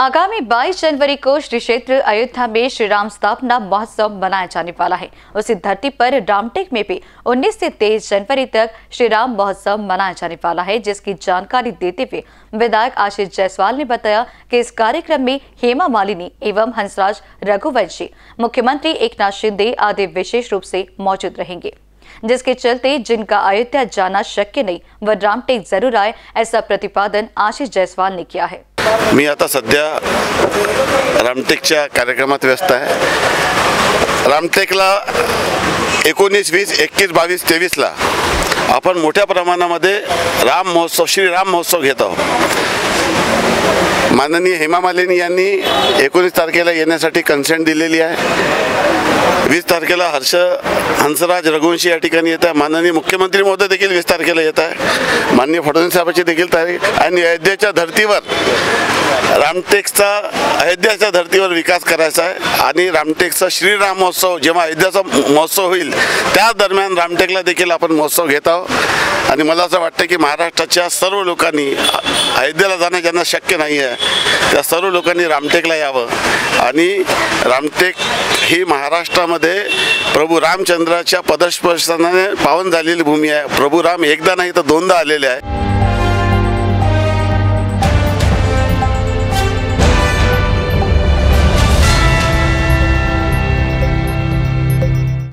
आगामी 22 जनवरी को श्री क्षेत्र अयोध्या में श्री राम स्थापना महोत्सव मनाया जाने वाला है। उसी धरती पर रामटेक में भी 19 से 23 जनवरी तक श्री राम महोत्सव मनाया जाने वाला है, जिसकी जानकारी देते हुए विधायक आशीष जायसवाल ने बताया कि इस कार्यक्रम में हेमा मालिनी एवं हंसराज रघुवंशी, मुख्यमंत्री एकनाथ शिंदे आदि विशेष रूप से मौजूद रहेंगे, जिसके चलते जिनका अयोध्या जाना शक्य नहीं वह रामटेक जरूर आए, ऐसा प्रतिपादन आशीष जायसवाल ने किया है। मी आता सध्या रामटेकच्या कार्यक्रमात व्यस्त आहे। रामटेकला 19, 20, 21, 22, 23 ला आपण मोठ्या प्रमाणामध्ये राम महोत्सव, श्री राम महोत्सव घेत आहोत। माननीय हेमा मालिनी यांनी 19 तारखेला येण्यासाठी कन्सेंट दिलेली आहे। 20 तारखेला हंसराज रघुवंशी या ठिकाणी येत आहे। माननीय मुख्यमंत्री महोदय देखील 20 तारखेला येत आहे। माननीय फडणवीस साहेबांची देखील तारीख आणि अयोध्येच्या धर्तीवर रामटेकचा अयोध्याच्या धर्तीवर विकास करायचा आहे आणि रामटेकचा श्रीराम महोत्सव जेव्हा अयोध्याचा महोत्सव होईल त्या दरम्यान रामटेकला देखील आपण महोत्सव घेत आहोत। आणि मला असं वाटतं की महाराष्ट्राच्या सर्व लोकांनी अयोध्येला जाणं ज्यांना शक्य नाही आहे त्या सर्व लोकांनी रामटेकला यावं आणि रामटेक ही महाराष्ट्रामध्ये प्रभू रामचंद्राच्या पदस्पर्शाने पावन झालेली भूमी आहे। प्रभू राम एकदा नाही तर दोनदा आलेले आहे।